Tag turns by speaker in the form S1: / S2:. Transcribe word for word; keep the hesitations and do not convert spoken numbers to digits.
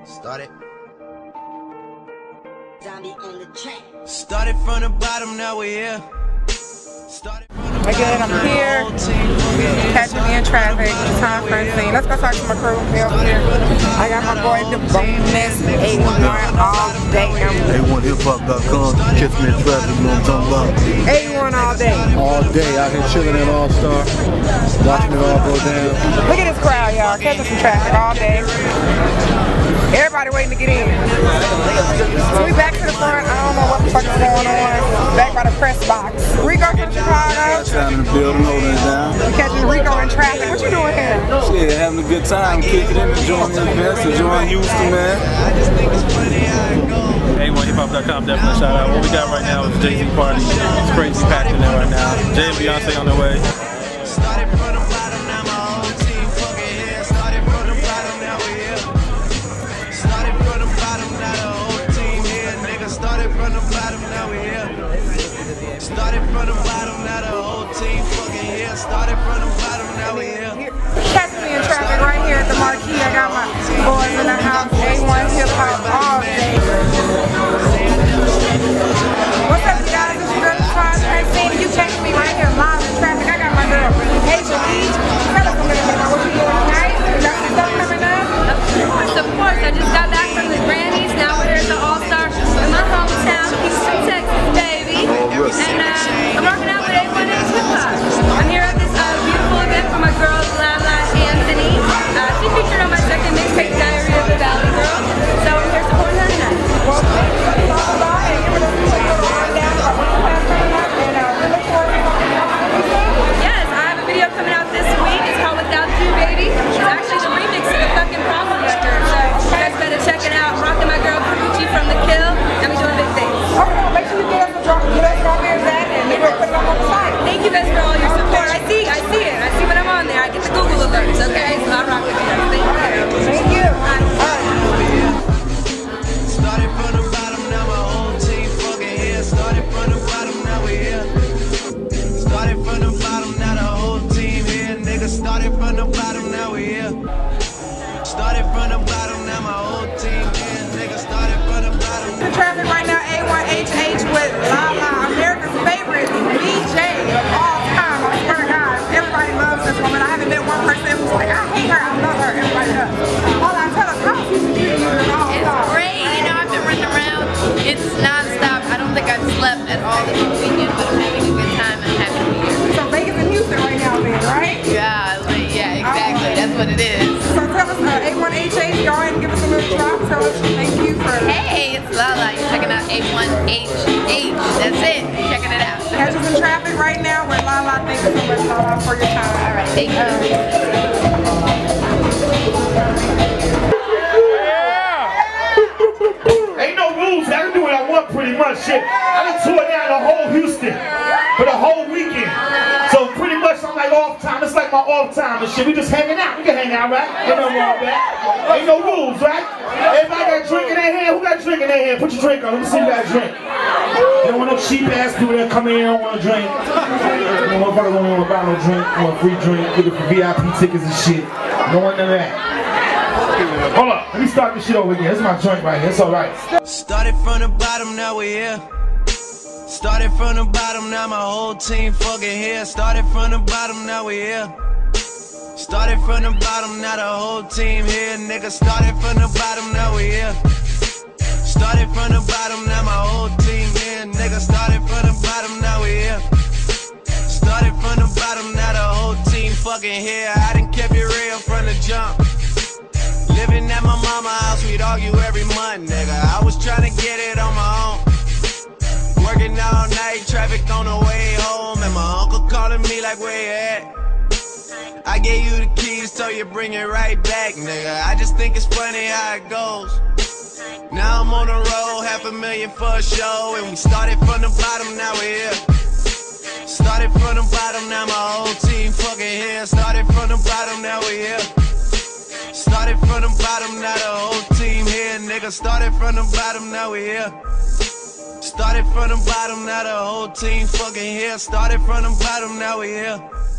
S1: Started.
S2: On the track.
S1: Started from the bottom, now we're here. Started from the
S3: Again, I'm here, catching me in traffic, time for a scene. Let's go talk to my crew over here. I got my boy, the bonus, A one all day.
S4: A one hip hop dot com, catch me in traffic, you know what I'm talking about.
S3: A one all day.
S4: All day, out here chilling at All-Star, watching it all go down.
S3: Look at this crowd, y'all, catching some traffic all day. Everybody waiting to get in. So we back to the front. I don't know what the fuck is going on. Back by the press box. Rico from Chicago.
S4: Down in the building, holding it down.
S3: We catching Rico in traffic. What you doing here?
S4: Shit, having a good time, kicking in, enjoying the events, enjoying Houston, man.
S5: A one hip hop dot com, definitely shout out. What we got right now is Jay-Z party. It's crazy packed in there right now. Jay and Beyonce on their way.
S1: Started from the bottom, now my whole team fucking here. Started from the bottom, now we're here. Started from the bottom, now the whole team here. Nigga, started from the bottom, now we're here. Started from the bottom, now the whole team fucking here. Started from the bottom, now we're here.
S3: Catching me in traffic right here at the marquee. I got my boys in the house. A one hip hop all day. What's up, you guys? It's your girl, Francine. You catching me right here live in traffic. I got my girl, Hazel. Tell us a little bit about what you're doing tonight. You got some stuff coming up?
S6: Of course, of course. I just got back from the Grammys. Now we're here at the All-Star in my hometown, Houston, Texas, baby. And uh, I'm rocking out with A one H hip hop. I'm here at this uh, beautiful event for my girls, Lala and Denise. Uh, she featured on my second mixtape, Diary of a Valley Girl. So I'm here supporting her tonight.
S3: Well, let's talk about it. Give us a little rundown about what you have coming up, and uh, we look forward to talking about it.
S6: Yes, I have a video coming out this week. It's called Without You, Baby. It's actually the remix of the fucking Problem record. So you guys better check it out. Rocking my girl Karuchi from The Kill, and we doing big things.
S3: Okay, well, make sure you get us a drop. Get us drop here that, and we'll put it up on the site.
S6: Thank you guys for all your support. I see, I see it. I see when I'm on there. I get the Google alerts, okay? So I rock with you guys. Thank you.
S3: Thank you.
S1: Started from the bottom, now my whole team fucking here. Started from the bottom, now we here. Started from the bottom, now the whole team here. Nigga, started from the bottom, now we here. Started from the bottom, now my whole team here. Nigga, started from the bottom.
S3: The traffic right now, A one H H with Lala, America's favorite D J of all time. I swear to God, everybody loves this woman. I haven't met one person who's like, I hate her, I love her. Everybody does. Hold on, tell us, how is Houston Beauty doing all
S7: It's great. You know, I've been running around. It's non-stop. I don't think I've slept at all this weekend, but I'm having a good time and happy to be here.
S3: So Vegas and Houston right now then, right?
S7: Yeah, like, yeah, exactly.
S3: Oh.
S7: That's what it is.
S3: So tell us, uh, A one H H, go ahead and give us a little drop. Tell us thank you for...
S7: Hey, it's Lala. You're checking out A one H H. That's it. You're checking it out.
S3: Catch us in traffic right now with Lala. Thank you so much, Lala, for your time.
S7: All right, thank you.
S8: Ain't no rules. I can do what I want pretty much. Shit. I done tore down the whole Houston for the whole weekend. So pretty much I'm like off time. It's like my off time and shit. We just hanging out. We can hang out, right? Ain't nothing wrong with that. Ain't no rules, right? Everybody got a drink in their hand. Who got a drink in their hand? Put your drink on. Let me see you got a drink. You don't want no cheap ass people that come in here and don't want a drink. You don't want to want to buy no drink. You want a free drink. Give it for V I P tickets and shit. You don't want none of that. Hold up, let me start this shit over again. This is my joint right here, it's alright.
S1: Started from the bottom, now we're here. Started from the bottom, now my whole team fucking here. Started from the bottom, now we're here. Started from the bottom, now the whole team here. Nigga, started from the bottom, now we're here. Started from the bottom, now my whole team here. Nigga, started from the bottom, now we're here. Started from the bottom, now the whole team fucking here. I done kept it real from the jump. Living at my mama's house, we'd argue every month, nigga. I was trying to get it on my own. Working all night, traffic on the way home, and my uncle calling me like, where you at? I gave you the keys, so you bring it right back, nigga. I just think it's funny how it goes. Now I'm on the road, half a million for a show, and we started from the bottom, now we're here. Started from the bottom, now my whole team fucking here. Started from the bottom, now we're here. Started from the bottom, now the whole team here. Nigga, started from the bottom, now we here. Started from the bottom, now the whole team fucking here. Started from the bottom, now we here.